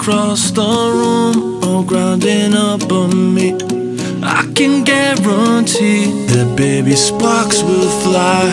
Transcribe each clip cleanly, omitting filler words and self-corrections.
across the room or grinding up on me, I can guarantee that baby sparks will fly.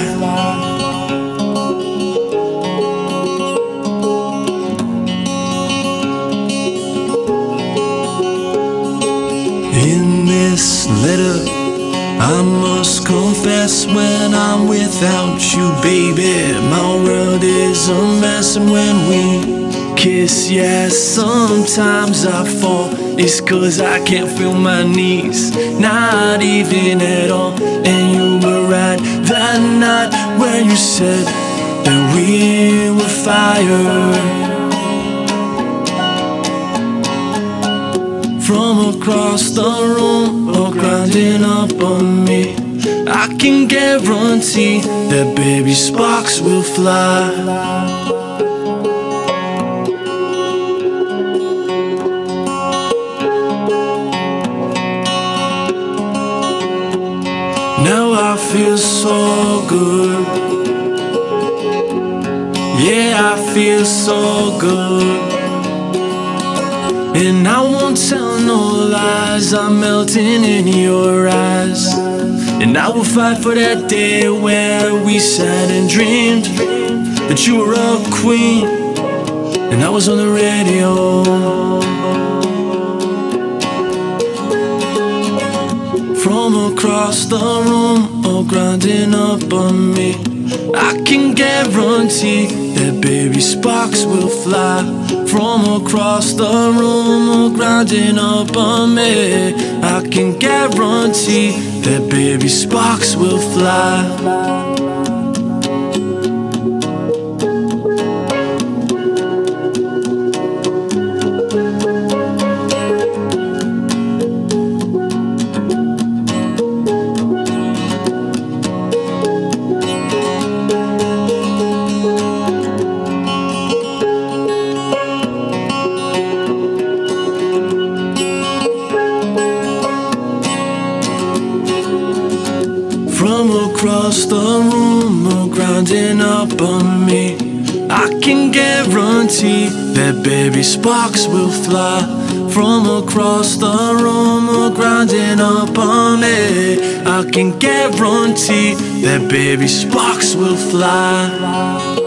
In this letter, I must confess, when I'm without you, baby, my world is a mess. And when we kiss, yeah, sometimes I fall. It's 'cause I can't feel my knees, not even at all. And you were right that night when you said that we were fire. From across the room or grinding up on me, I can guarantee that baby sparks will fly. Now I feel so good. Yeah, I feel so good. And I won't tell no lies, I'm melting in your eyes. And I will fight for that day where we sat and dreamed that you were a queen and I was on the radio. From across the room or grinding up on me, I can guarantee that baby sparks will fly. From across the room or grinding up on me, I can guarantee that baby sparks will fly. From across the room or grinding up on me, I can guarantee that baby sparks will fly. From across the room or grinding up on me, I can guarantee that baby sparks will fly.